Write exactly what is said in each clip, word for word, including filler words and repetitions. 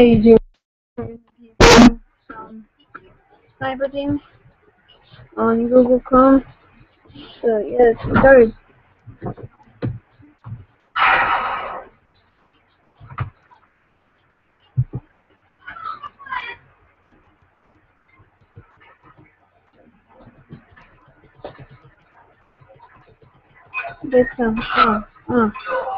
Hey, do some sniper team on Google Chrome. So yeah, let's get started. Get some. Oh, oh.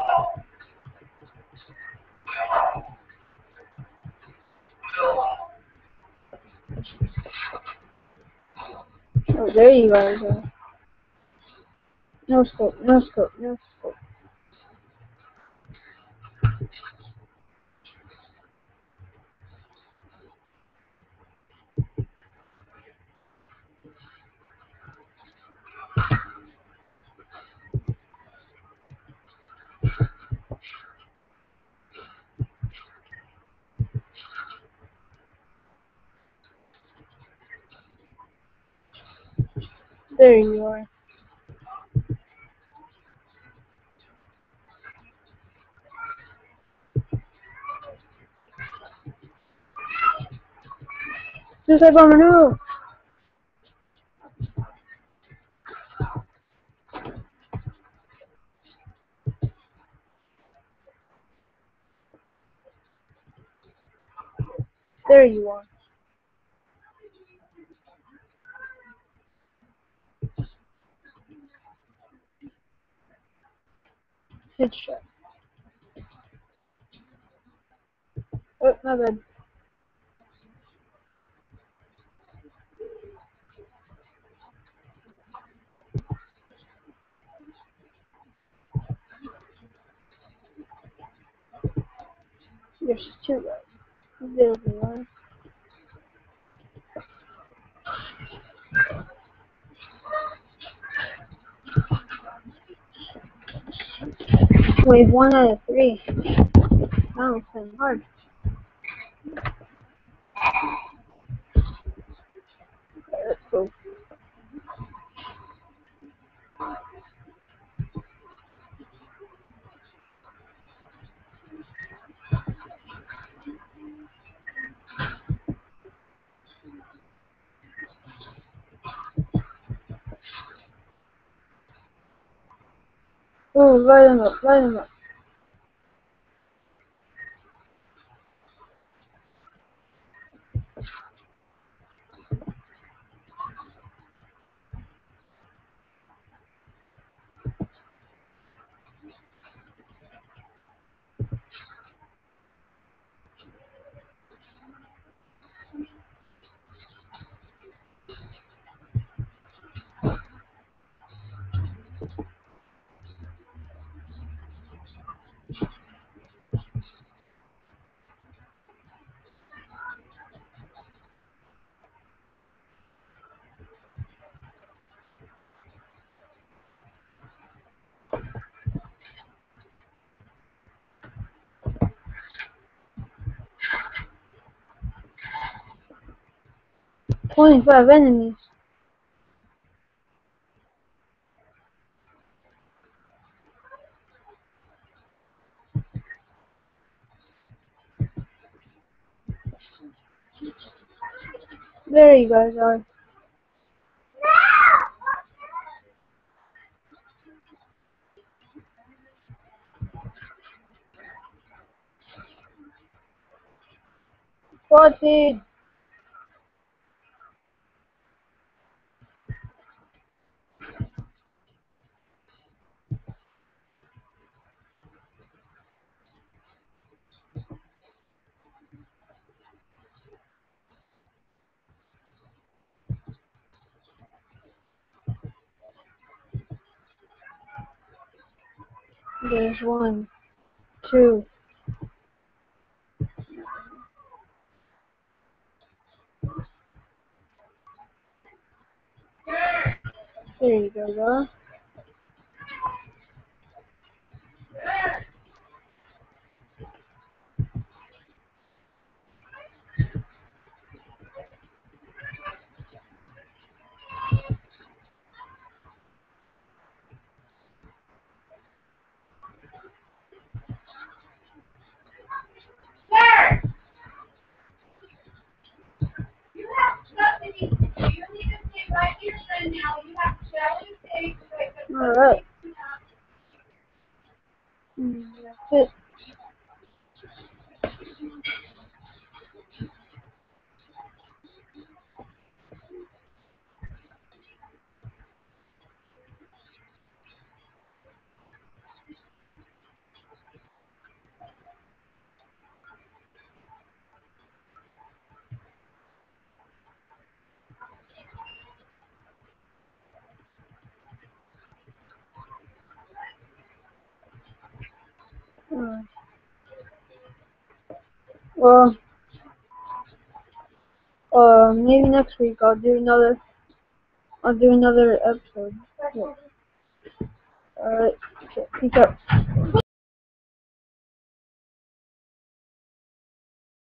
Oh, there you guys are. No scope, no scope, no scope. There you are. Suicide bomber, no! There you are. Headshot. Oh, my bad. There's two guys. There you are. Wave one out of three. Now it's been hard. Okay, let's go. Oh, light him up, light him up. twenty-five enemies. There you guys are. Spotted. There's one, two. There you go, girl. Alright. Mm, that's it. Uh, well, uh, maybe next week I'll do another. I'll do another episode. Yeah. Alright. Okay, peace out.